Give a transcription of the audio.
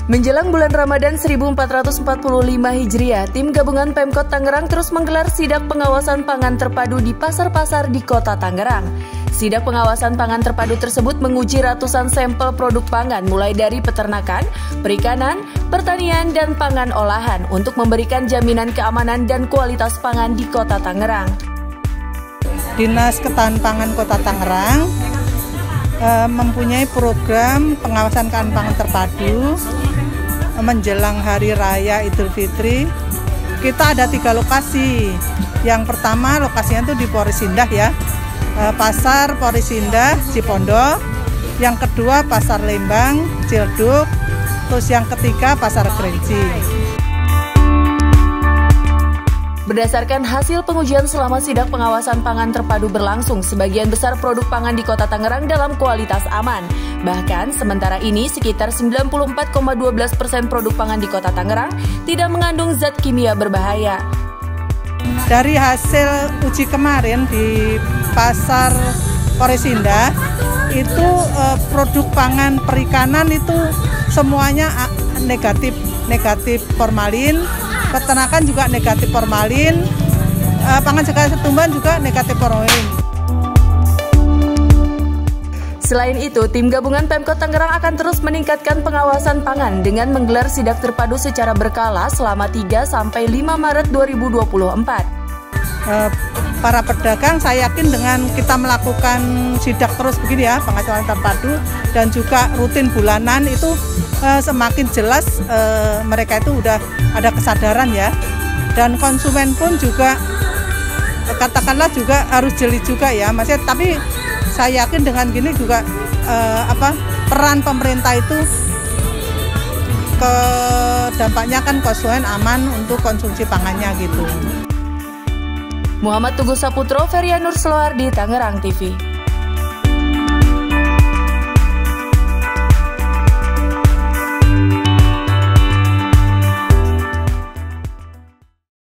Menjelang bulan Ramadan 1445 Hijriah, tim gabungan Pemkot Tangerang terus menggelar sidak pengawasan pangan terpadu di pasar-pasar di Kota Tangerang. Sidak pengawasan pangan terpadu tersebut menguji ratusan sampel produk pangan mulai dari peternakan, perikanan, pertanian, dan pangan olahan untuk memberikan jaminan keamanan dan kualitas pangan di Kota Tangerang. Dinas Ketahanan Pangan Kota Tangerang mempunyai program pengawasan pangan terpadu menjelang Hari Raya Idul Fitri. Kita ada 3 lokasi. Yang pertama lokasinya itu di Porisindah ya, Pasar Porisindah Cipondo. Yang kedua Pasar Lembang Cilduk. Terus yang ketiga Pasar Kerinci. Berdasarkan hasil pengujian selama sidak pengawasan pangan terpadu berlangsung, sebagian besar produk pangan di Kota Tangerang dalam kualitas aman. Bahkan, sementara ini sekitar 94,12% produk pangan di Kota Tangerang tidak mengandung zat kimia berbahaya. Dari hasil uji kemarin di Pasar Porisindah, itu produk pangan perikanan itu semuanya negatif formalin. Peternakan juga negatif formalin, pangan sekali setumban juga negatif formalin. Selain itu, tim gabungan Pemkot Tangerang akan terus meningkatkan pengawasan pangan dengan menggelar sidak terpadu secara berkala selama 3-5 Maret 2024. Para pedagang saya yakin dengan kita melakukan sidak terus begini ya, pengawasan terpadu dan juga rutin bulanan itu semakin jelas mereka itu udah ada kesadaran ya, dan konsumen pun juga katakanlah juga harus jeli juga ya, maksudnya. Tapi saya yakin dengan gini juga peran pemerintah itu dampaknya kan konsumen aman untuk konsumsi pangannya gitu. Muhammad Tugu Saputro, Ferianur Sloardi, Tangerang TV.